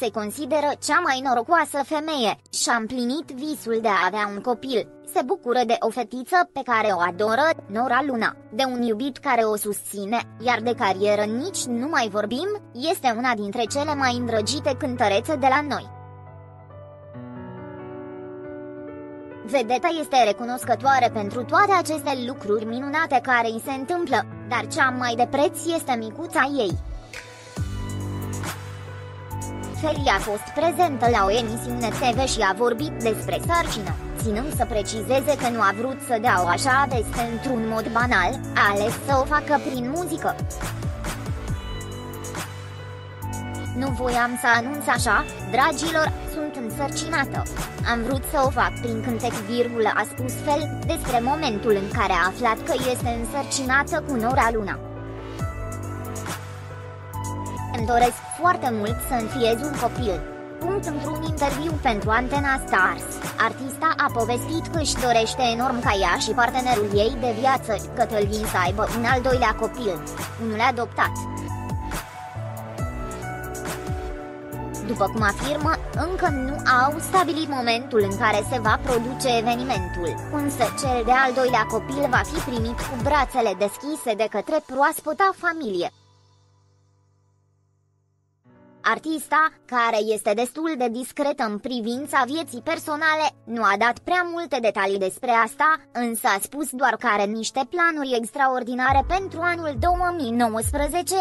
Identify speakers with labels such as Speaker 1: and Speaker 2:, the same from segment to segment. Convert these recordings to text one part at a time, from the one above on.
Speaker 1: se consideră cea mai norocoasă femeie și-a împlinit visul de a avea un copil. Se bucură de o fetiță pe care o adoră, Nora Luna, de un iubit care o susține, iar de carieră nici nu mai vorbim, este una dintre cele mai îndrăgite cântărețe de la noi. Vedeta este recunoscătoare pentru toate aceste lucruri minunate care îi se întâmplă, dar cea mai de preț este micuța ei. Feli a fost prezentă la o emisiune TV și a vorbit despre sarcină, ținând să precizeze că nu a vrut să dea o așa veste într-un mod banal, a ales să o facă prin muzică. Nu voiam să anunț așa, dragilor, sunt însărcinată. Am vrut să o fac prin cântec, a spus Fel, despre momentul în care a aflat că este însărcinată cu Nora Luna. Îmi doresc foarte mult să înfiez un copil. Într-un interviu pentru Antena Stars, artista a povestit că își dorește enorm ca ea și partenerul ei de viață, Cătălin, să aibă un al doilea copil, unul adoptat. După cum afirmă, încă nu au stabilit momentul în care se va produce evenimentul, însă cel de al doilea copil va fi primit cu brațele deschise de către proaspăta familie. Artista, care este destul de discretă în privința vieții personale, nu a dat prea multe detalii despre asta, însă a spus doar că are niște planuri extraordinare pentru anul 2019.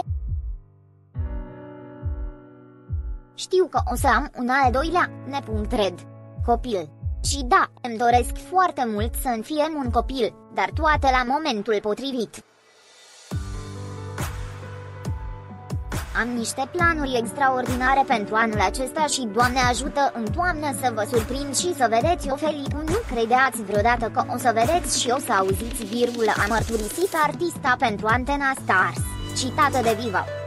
Speaker 1: Știu că o să am un al doilea, copil. Și da, îmi doresc foarte mult să înfiem un copil, dar toate la momentul potrivit. Am niște planuri extraordinare pentru anul acesta și Doamne ajută în toamnă să vă surprind și să vedeți o Feli. Nu credeați vreodată că o să vedeți și o să auziți, a mărturisit artista pentru Antena Stars, citată de Viva.